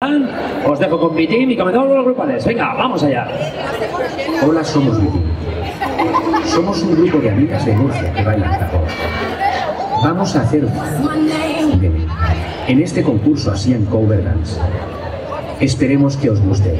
Os dejo con mi team y comenzamos con los grupales. Venga, vamos allá. Hola, somos mi team. Somos un grupo de amigas de Murcia que bailan tacón. Vamos a hacer un debe en este concurso Asian Cover Dance. Esperemos que os guste.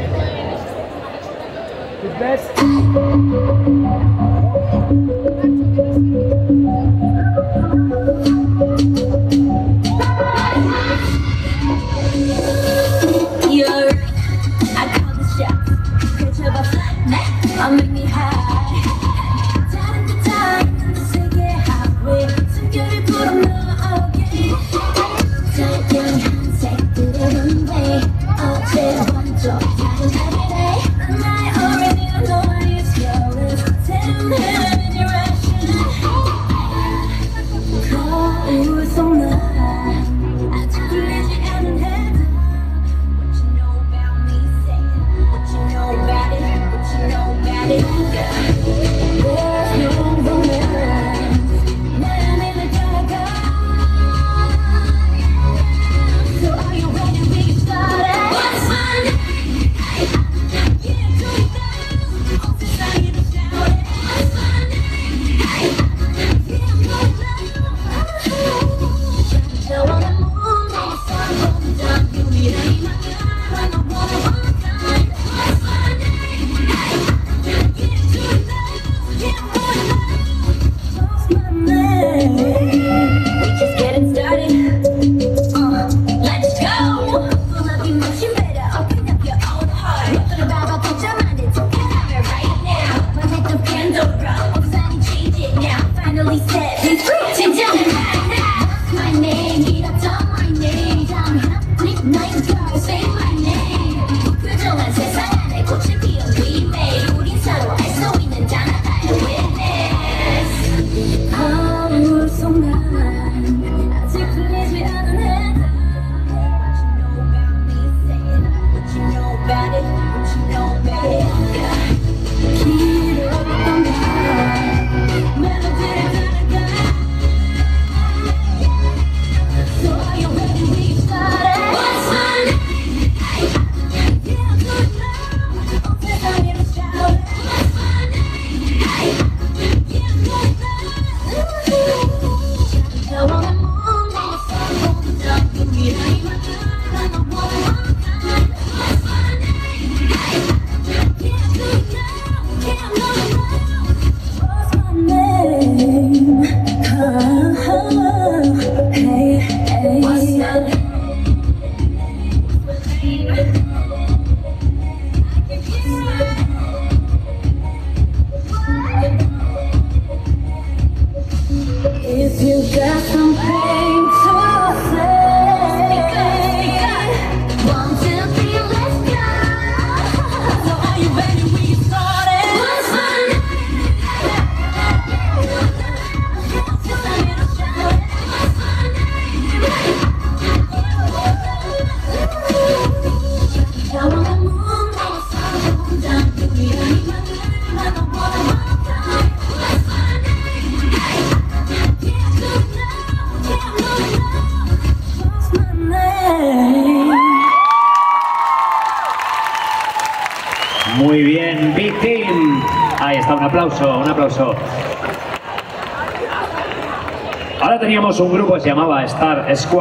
Muy bien, Big Team. Ahí está, un aplauso, un aplauso. Ahora teníamos un grupo que se llamaba Star Squad.